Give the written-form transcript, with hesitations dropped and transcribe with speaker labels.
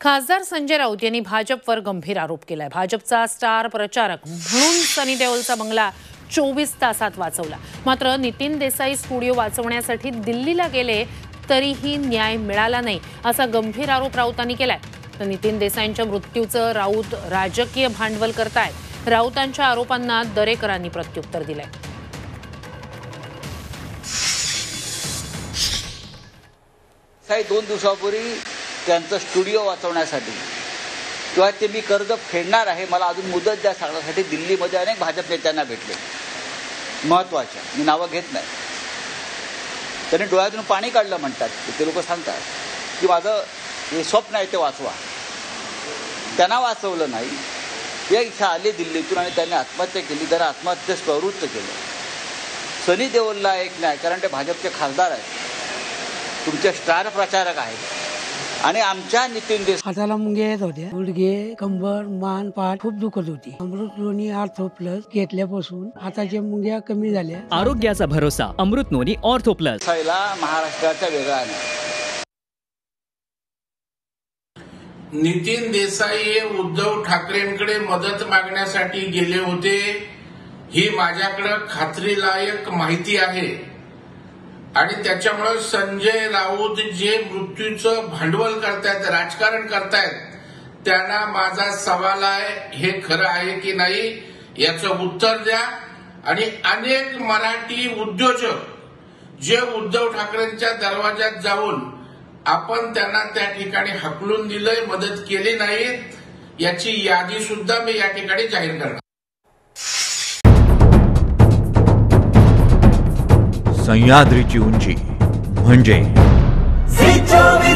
Speaker 1: खासदार संजय राऊत यांनी भाजपवर गंभीर आरोप केलाय। भाजपचा स्टार प्रचारक म्हणून सनी देओलचा बंगला 24 तासात वाचवला। मात्र नितीन देसाई स्टुडिओ वाचवण्यासाठी दिल्लीला गेले तरीही न्याय मिळाला नाही, असा गंभीर आरोप राऊतांनी केलाय। तर नितीन देसाईंच्या मृत्यूचं राऊत राजकीय भांडवल करतायत। राऊतांच्या आरोपांना दरेकरांनी प्रत्युत्तर दिलंय।
Speaker 2: काही 2 दिवसापूर्वी त्यांचं स्टुडिओ वाचवण्यासाठी किंवा ते मी कर्ज फेडणार आहे, मला अजून मुदत द्या सांगण्यासाठी दिल्लीमध्ये अनेक भाजप नेत्यांना भेटले। महत्त्वाच्या मी नावं घेत नाही, त्यांनी डोळ्यातून पाणी काढलं म्हणतात ते लोक सांगतात की माझं हे स्वप्न आहे ते वाचवा। त्यांना वाचवलं नाही, या इच्छा आली दिल्लीतून आणि त्यांनी आत्महत्या केली। जरा आत्महत्येस प्रवृत्त केलं। सनी देओलला एक नाही, कारण ते भाजपचे खासदार आहेत, तुमचे स्टार प्रचारक आहेत आणि आमच्या नितीन देसाई
Speaker 3: हाताला मुंग्या येत होत्या, गुडघे, कंबर, मान, पाठ खूप दुखत होती। अमृत नोनी ऑर्थो प्लस घेतल्यापासून हाताच्या मुंग्या कमी झाल्या।
Speaker 4: आरोग्याचा भरोसा अमृत नोनी ऑर्थो प्लस।
Speaker 2: महाराष्ट्राचा वेगळा नाही।
Speaker 5: नितीन देसाई हे उद्धव ठाकरेंकडे मदत मागण्यासाठी गेले होते, ही माझ्याकडे खात्रीलायक माहिती आहे। आणि त्याच्यामुळे संजय राऊत जे मृत्यूचं भांडवल करतायत, राजकारण करतायत, त्यांना माझा सवाल आहे, हे खरं आहे की नाही याचं उत्तर द्या। आणि अनेक मराठी उद्योजक जे उद्धव ठाकरेंच्या दरवाजात जाऊन आपण त्यांना त्या ठिकाणी हकलून दिलंय, मदत केली नाही, याची यादी सुद्धा मी या ठिकाणी जाहीर करणार।
Speaker 6: सह्याद्रीची उंची म्हणजे